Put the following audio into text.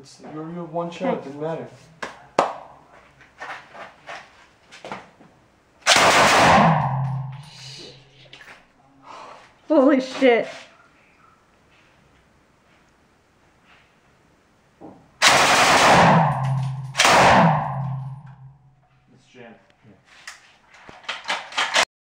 You have one shot, it didn't matter. Holy shit.